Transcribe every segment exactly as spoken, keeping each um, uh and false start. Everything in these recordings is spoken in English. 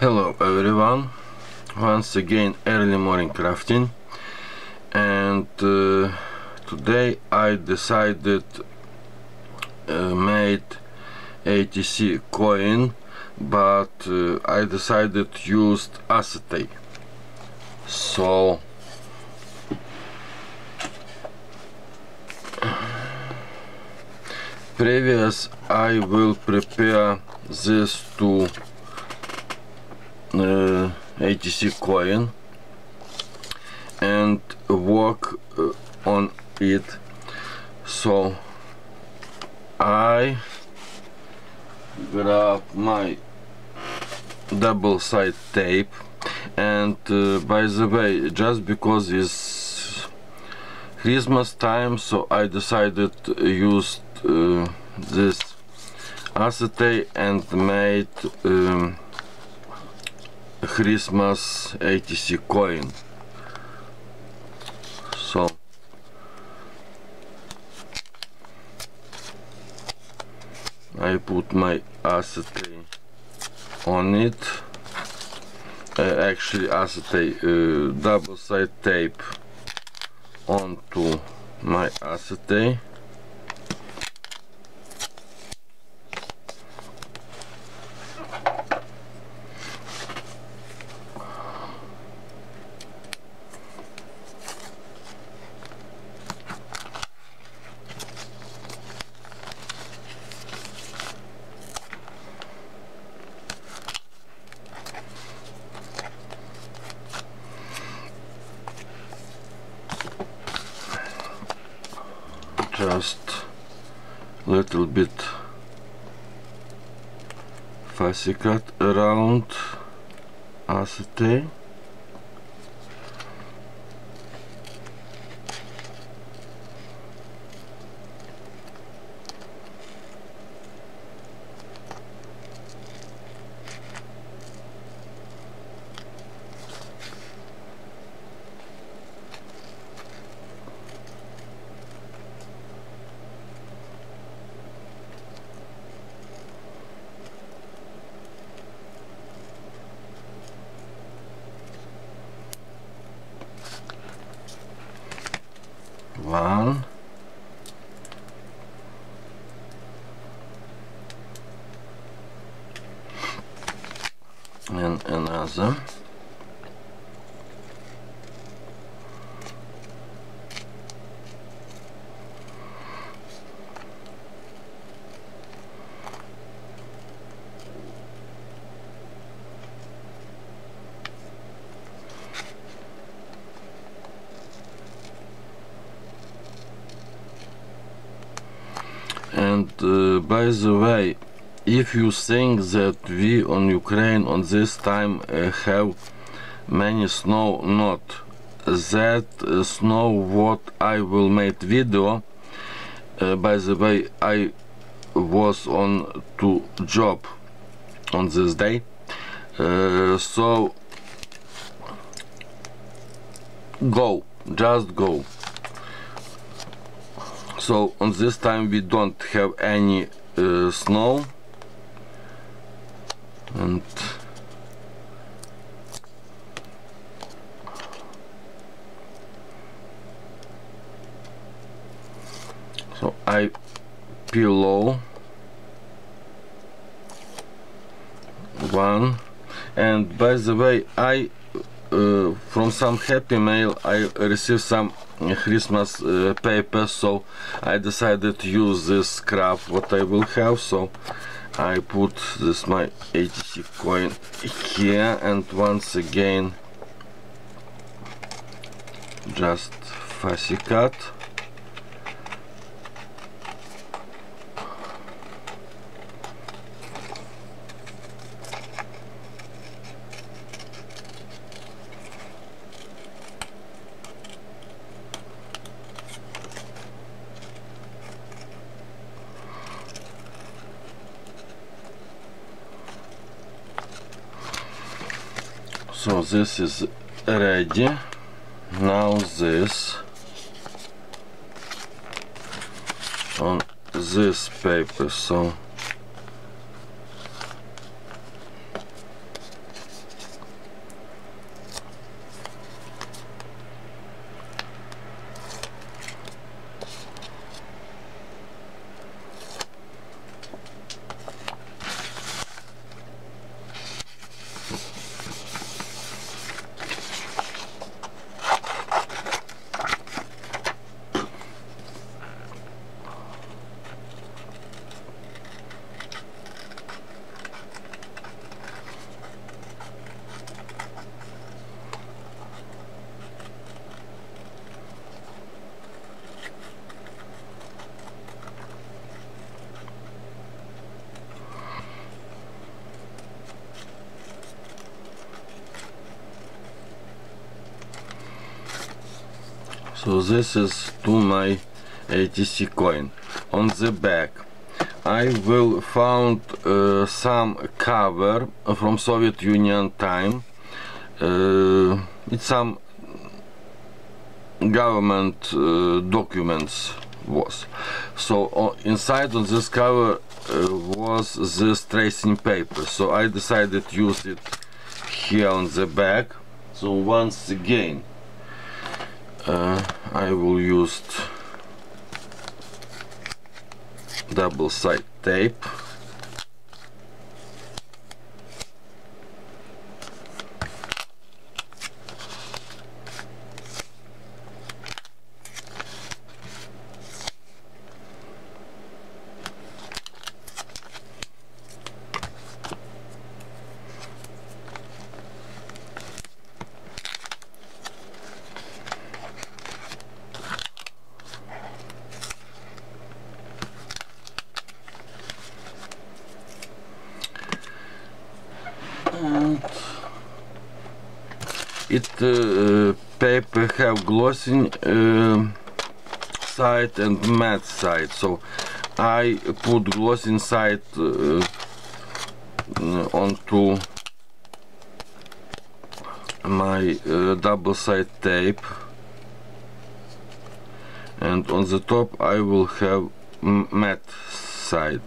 Hello everyone, once again early morning crafting, and uh, today I decided uh, made A T C coin, but uh, I decided used acetate. So previous I will prepare this to Uh, A T C coin and work uh, on it. So I grab my double side tape, and uh, by the way, just because it's Christmas time, so I decided to use uh, this acetate and made um, Christmas A T C coin. So I put my acetate on it, uh, actually acetate uh, double side tape onto my acetate. Just little bit fussy cut around acetate. One and another. And uh, by the way, if you think that we on Ukraine on this time uh, have many snow, not that uh, snow what I will make video. Uh, by the way, I was on to job on this day, uh, so go, just go. So on this time we don't have any uh, snow, and so I pillow one. And by the way, I uh, from some happy mail I received some Christmas uh, paper, so I decided to use this scrap what I will have. So I put this my A T C coin here, and once again just fussy cut. So this is ready. Now this on this paper, so So this is to my A T C coin. On the back I will found uh, some cover from Soviet Union time. Uh, it's some government uh, documents was. So uh, inside on this cover uh, was this tracing paper. So I decided to use it here on the back. So once again uh, I will use double side tape. And it uh, paper have glossing uh, side and matte side, so I put glossing side uh, onto my uh, double side tape, and on the top I will have matte side.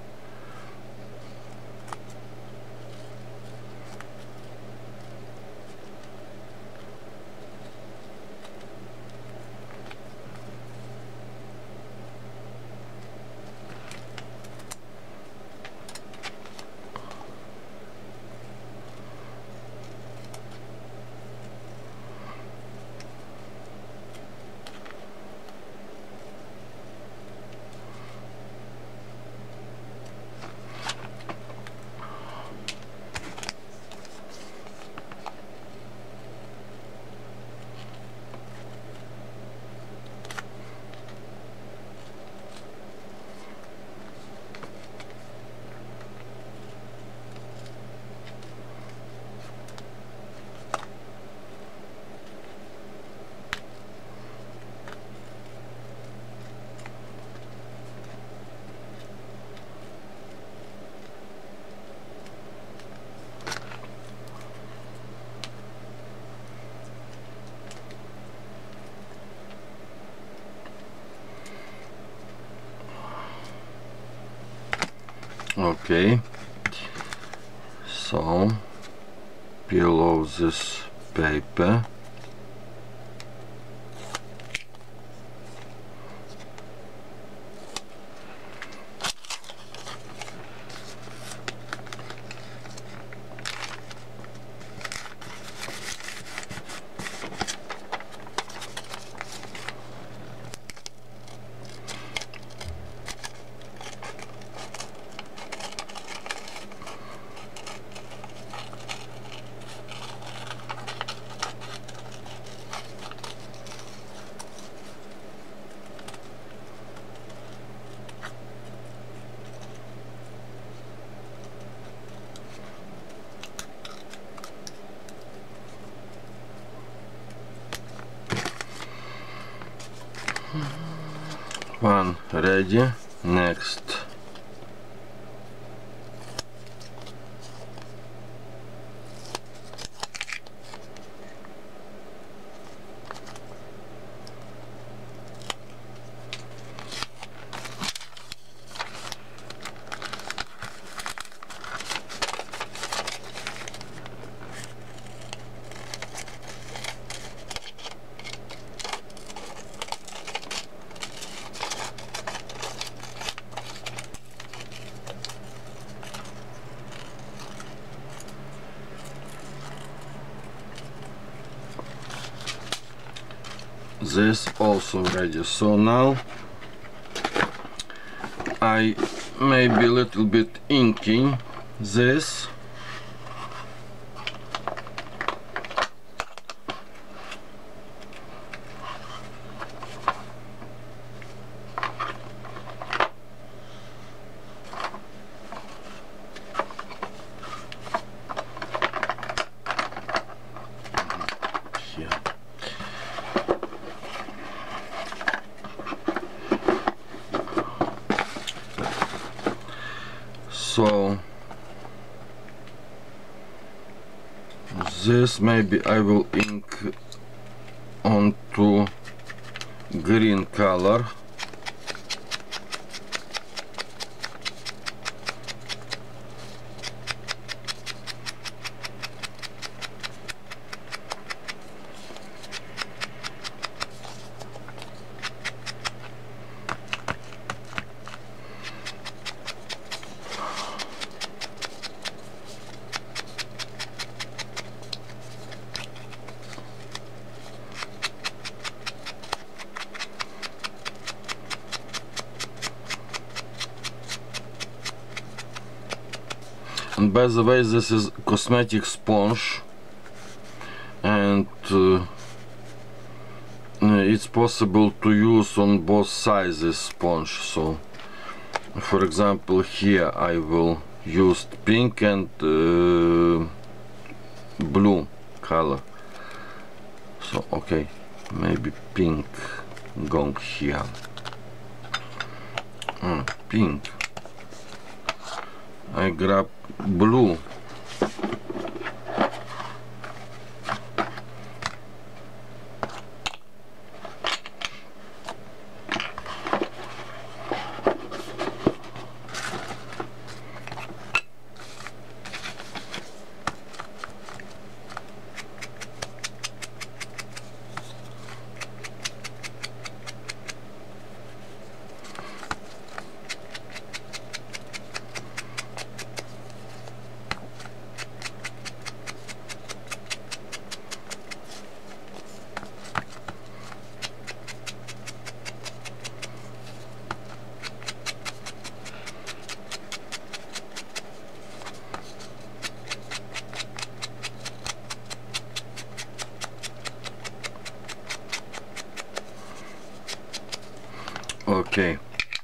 Okay, so peel off this paper. One ready. Next. This also ready. So now I maybe a little bit inking this. this maybe I will ink onto green color. And by the way, this is cosmetic sponge, and uh, it's possible to use on both sizes sponge. So for example, here I will use pink and uh, blue color. So okay, maybe pink going here. uh, pink. I grab blue. Okay.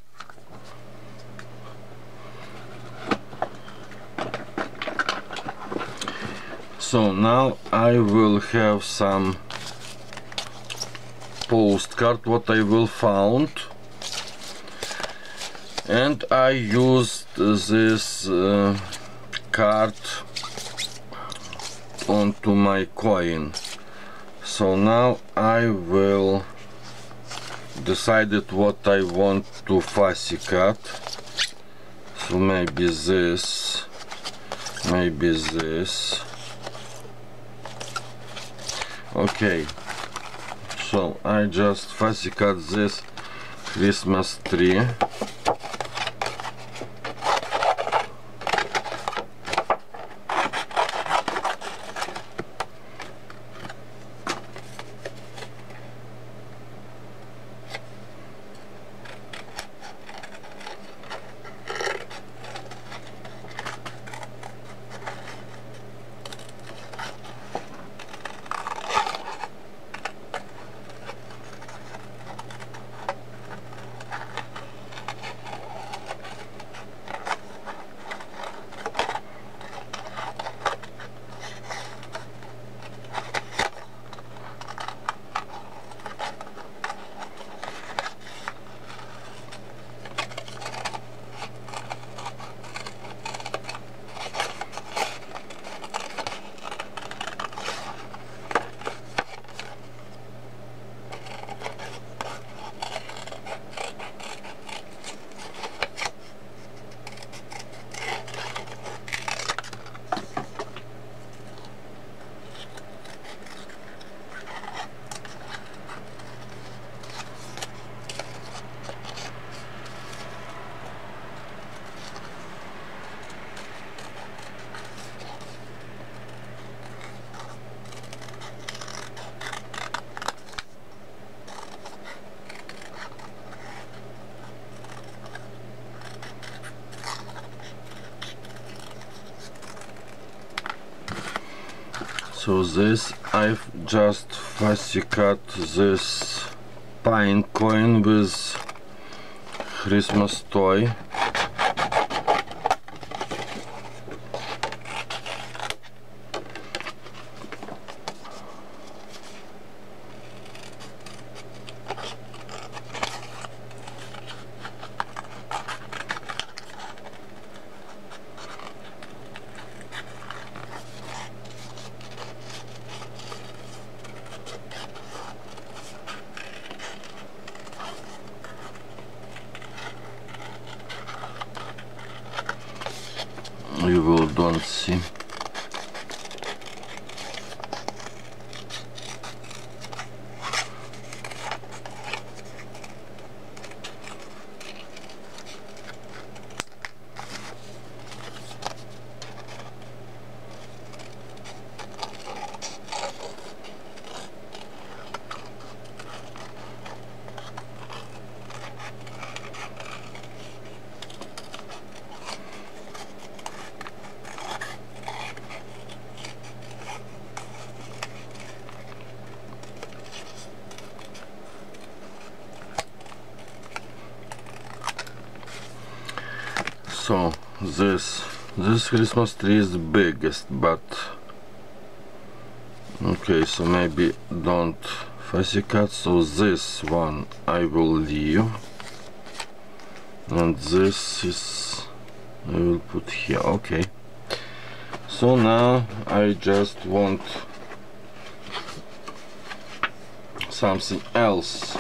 So now I will have some postcard what I will found, and I used this uh, card onto my coin. So now I will decided what I want to fussy cut. So maybe this, maybe this. Okay, so I just fussy cut this Christmas tree. So this I've just fussy cut this pine coin with Christmas toy. you will don't see. So this this Christmas tree is the biggest, but okay, so maybe don't fussy cut. So this one I will leave, and this is I will put here. Okay, so now I just want something else.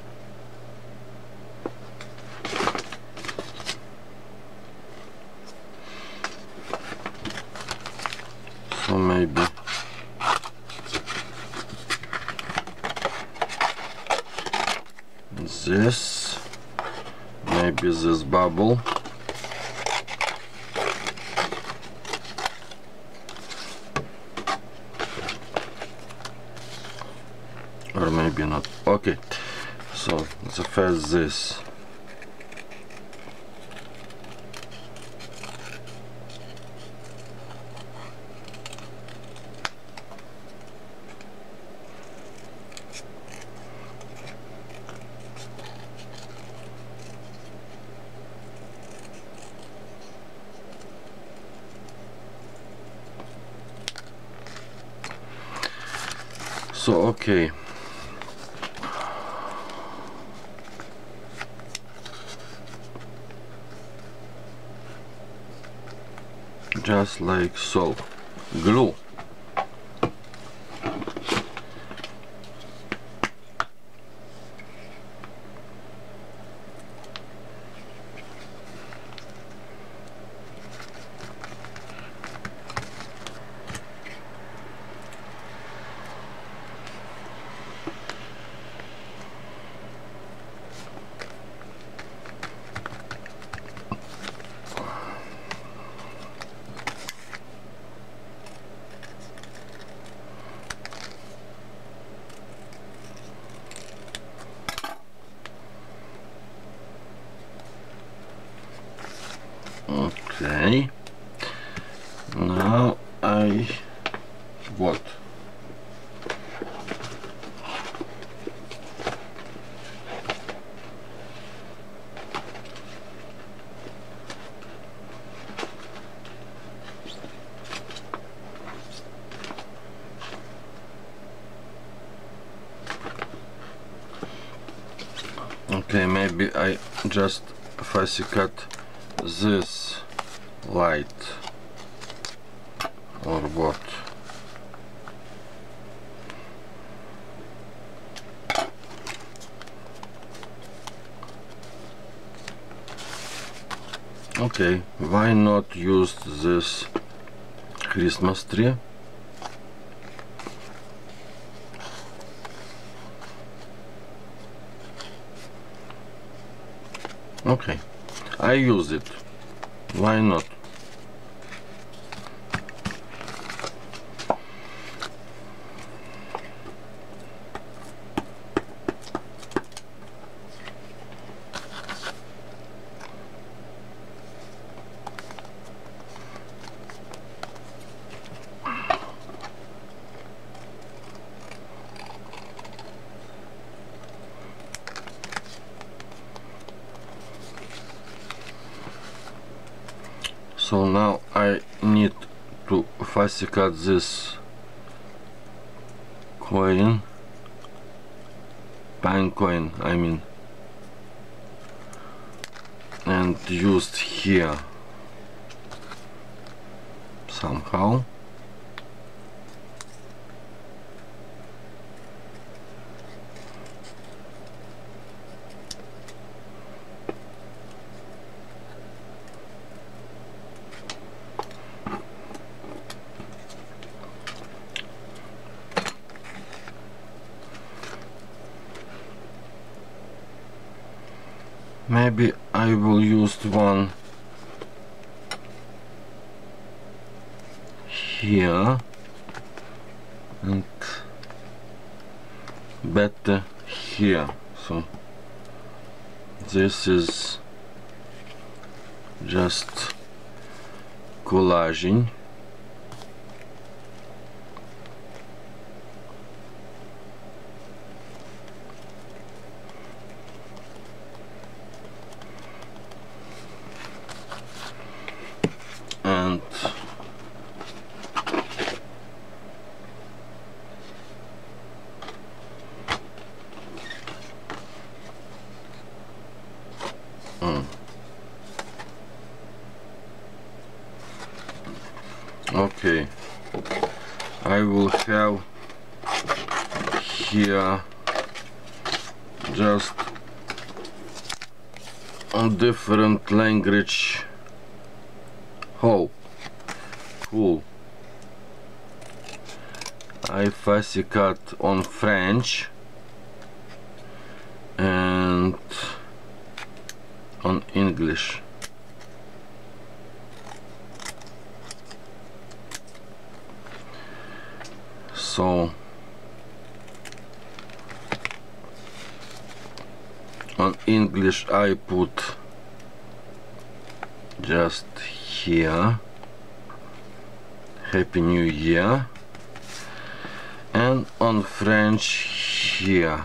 So maybe this, maybe this bubble, or maybe not. Okay, so the first this. So okay, just like so, glue. Okay, now I what? Okay, maybe I just fussy cut this light or what. Okay, why not use this Christmas tree? Okay, I use it. Why not? So now I need to fussy cut this coin, pine coin I mean, and used here somehow. I will use one here and better here. So this is just collaging. And mm. Okay, I will have here just on different language. Oh, cool. I fussy cut on French and on English. So on English I put just here Happy New Year, and on French here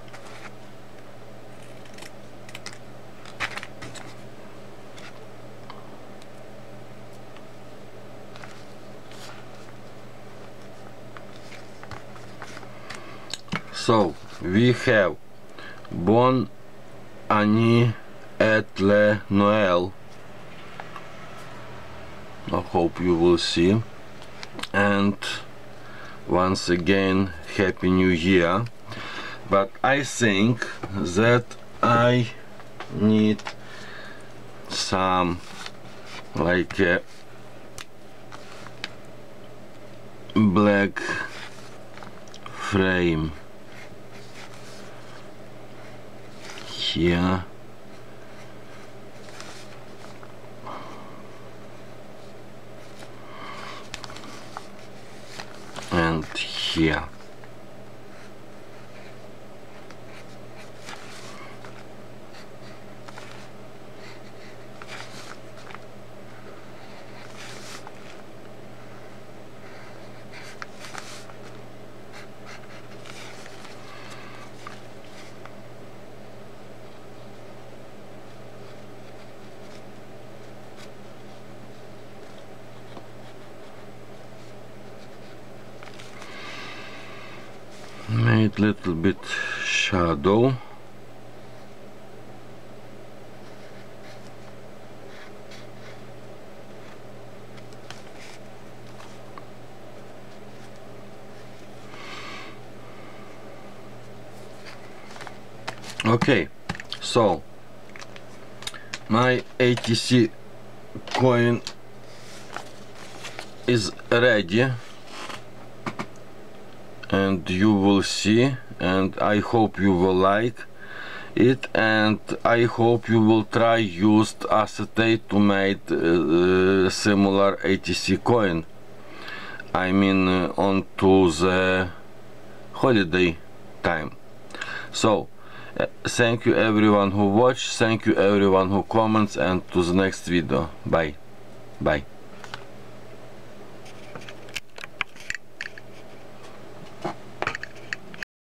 so we have Bonne année et le Noël. I hope you will see, and once again Happy New Year. But I think that I need some like a black frame here. And here. Made little bit shadow. Okay, so my A T C coin is ready, and you will see, and I hope you will like it, and I hope you will try used acetate to make uh, similar A T C coin. I mean uh, onto the holiday time. So uh, thank you everyone who watched, thank you everyone who comments, and to the next video. Bye bye.